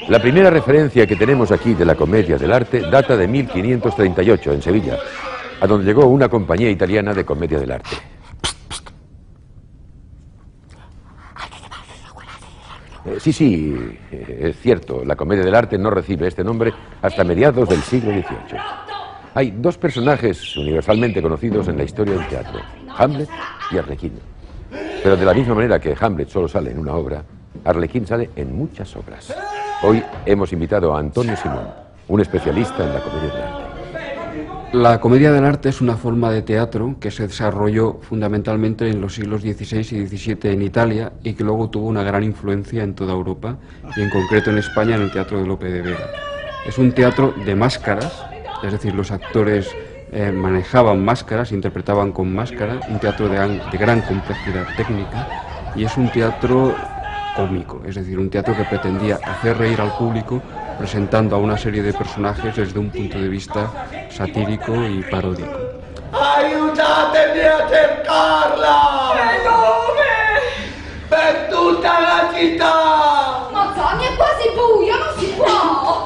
La primera referencia que tenemos aquí de la comedia del arte data de 1538 en Sevilla, a donde llegó una compañía italiana de comedia del arte. Sí, es cierto, la comedia del arte no recibe este nombre hasta mediados del siglo XVIII. Hay dos personajes universalmente conocidos en la historia del teatro, Hamlet y Arlequín. Pero de la misma manera que Hamlet solo sale en una obra, Arlequín sale en muchas obras. Hoy hemos invitado a Antonio Simón, un especialista en la comedia del arte. La comedia del arte es una forma de teatro que se desarrolló fundamentalmente en los siglos XVI y XVII en Italia y que luego tuvo una gran influencia en toda Europa y en concreto en España en el Teatro de Lope de Vega. Es un teatro de máscaras, es decir, los actores manejaban máscaras, interpretaban con máscara, un teatro de gran complejidad técnica, y es un teatro cómico, es decir, un teatro que pretendía hacer reír al público presentando a una serie de personajes desde un punto de vista satírico y paródico. Aiutatemi a cercarla! E dove? Per tutta la città! Mazzoni, è quasi buio, non si può!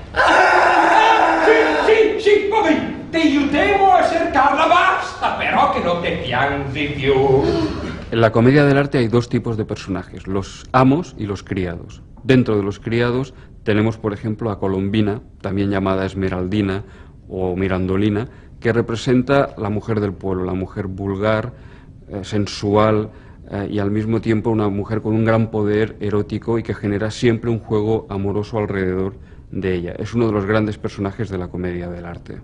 Sì, poi ti aiutiamo a cercarla, basta, però che non te piangi più. En la comedia del arte hay dos tipos de personajes, los amos y los criados. Dentro de los criados tenemos, por ejemplo, a Colombina, también llamada Esmeraldina o Mirandolina, que representa la mujer del pueblo, la mujer vulgar, sensual y al mismo tiempo una mujer con un gran poder erótico y que genera siempre un juego amoroso alrededor de ella. Es uno de los grandes personajes de la comedia del arte.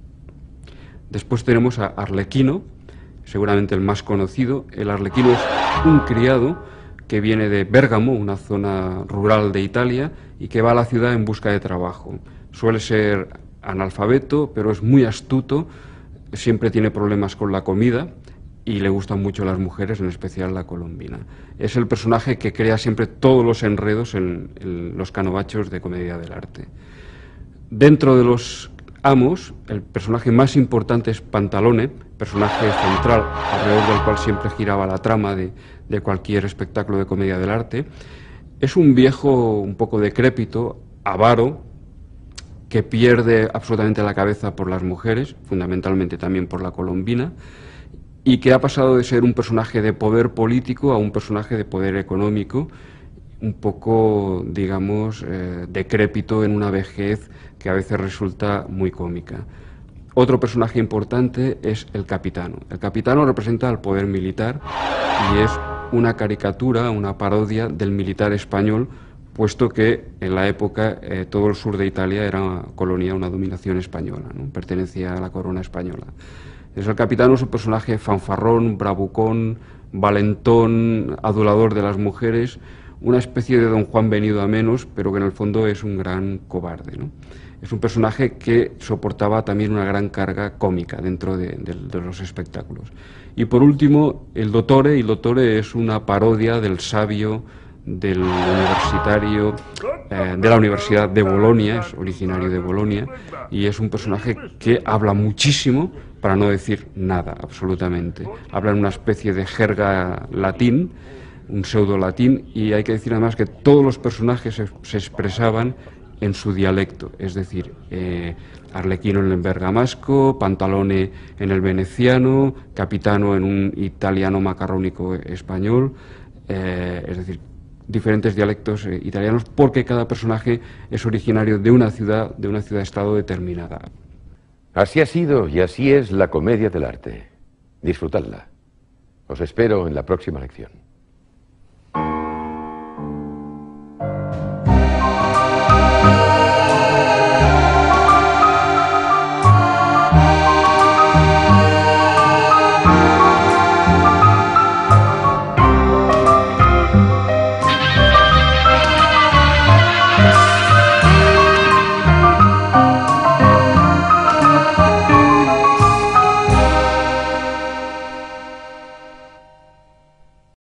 Después tenemos a Arlequino, seguramente el más conocido. El arlequino es un criado que viene de Bérgamo, una zona rural de Italia, y que va a la ciudad en busca de trabajo. Suele ser analfabeto, pero es muy astuto, siempre tiene problemas con la comida y le gustan mucho las mujeres, en especial la colombina. Es el personaje que crea siempre todos los enredos en los canovachos de comedia del arte. Dentro de los amos, el personaje más importante es Pantalone, personaje central alrededor del cual siempre giraba la trama de cualquier espectáculo de comedia del arte. Es un viejo un poco decrépito, avaro, que pierde absolutamente la cabeza por las mujeres, fundamentalmente también por la colombina, y que ha pasado de ser un personaje de poder político a un personaje de poder económico, un poco, digamos, decrépito en una vejez que a veces resulta muy cómica. Otro personaje importante es el capitano. El capitano representa al poder militar y es una caricatura, una parodia del militar español, puesto que en la época todo el sur de Italia era una colonia, una dominación española, ¿no? Pertenecía a la corona española. Entonces, el capitano es un personaje fanfarrón, bravucón, valentón, adulador de las mujeres, una especie de Don Juan venido a menos, pero que en el fondo es un gran cobarde, ¿no? Es un personaje que soportaba también una gran carga cómica dentro de los espectáculos. Y por último, el Dottore. El Dottore es una parodia del sabio, del universitario, de la Universidad de Bolonia, es originario de Bolonia, y es un personaje que habla muchísimo, para no decir nada, absolutamente. Habla en una especie de jerga latín, un pseudo latín, y hay que decir además que todos los personajes se expresaban en su dialecto, es decir, Arlequino en el bergamasco, Pantalone en el veneciano, Capitano en un italiano macarrónico español, es decir, diferentes dialectos italianos, porque cada personaje es originario de una ciudad-estado determinada. Así ha sido y así es la comedia del arte. Disfrutadla. Os espero en la próxima lección.